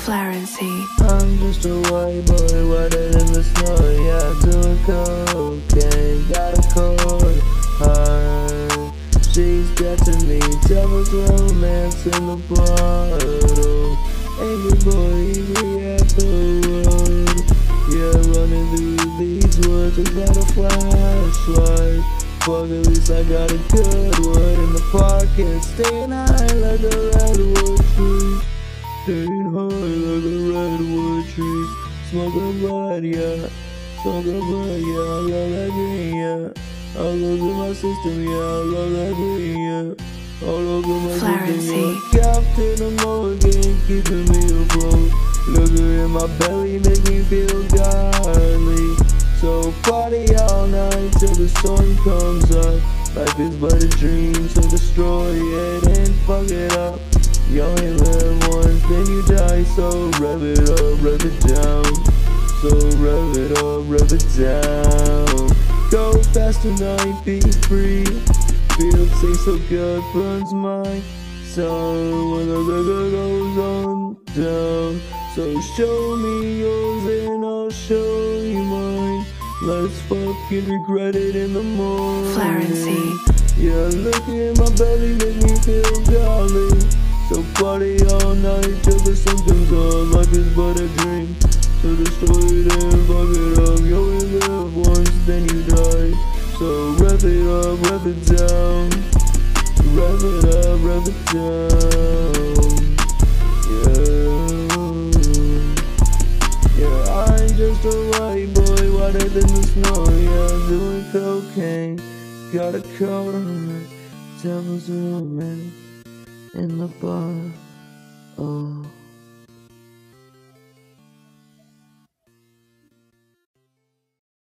I'm just a white boy, wetter than the snow. Yeah, doing cocaine, got a cold heart. She's getting me, devil's romance in the bottle. Angry boy, angry at the world. Yeah, running through these woods without a flashlight. Fuck, at least I got a good wood in the pocket. Staying high like a redwood tree. Staying high like a redwood tree. Smoking blood, yeah. Smoking blood, yeah. I love that green, yeah. All over my system, yeah. I love that green, yeah. All over my system, yeah. Captain Morgan, keeping me afloat. Looking in my belly, make me feel godly. So party all night till the sun comes up. Life is but a dream, so destroy it and fuck it up. You only live once, then you die, so rev it up, rev it down. So rev it up, rev it down. Go fast tonight, be free. Feel tastes so good, burns my soul when the liquor goes on down. So show me yours and I'll show you mine. Let's fucking regret it in the morning. Yeah, look in my belly, make me feel godly. So party all night till the sun comes up. Life is but a dream, so destroy it and fuck it up. You only live once, then you die. So rev it up, rev it down. Rev it up, rev it down. Yeah, I'm just a white boy, whiter than the snow. Yeah, doing cocaine, got a coat on. Devil's romance in the bar. Oh.